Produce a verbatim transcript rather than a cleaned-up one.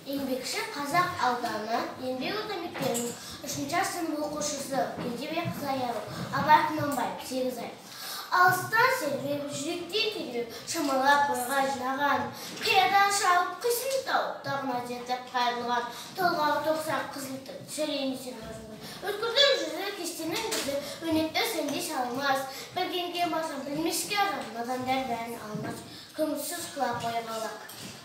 Еңбекші Қазақ ауданы еңбек ата мектебінің үшінші сынып оқушысы Кенжебек Заяров, Абай Құнанбаев сегіз ай. Алыстан сербеп, жүректен тербеп, шамалап бойға жинаған, қиядан шалып қисын тауып, тағына жетіп қайрылған, толғағы тоқсан қызылды, сөйлейін сен өзіңді. Өткірдің жүзі, кестенің жүзі, өнекті сенде шалмас, білгенге басын білмеске адам, надандар бәрін алмас, көңілсіз құлап қойғалақ.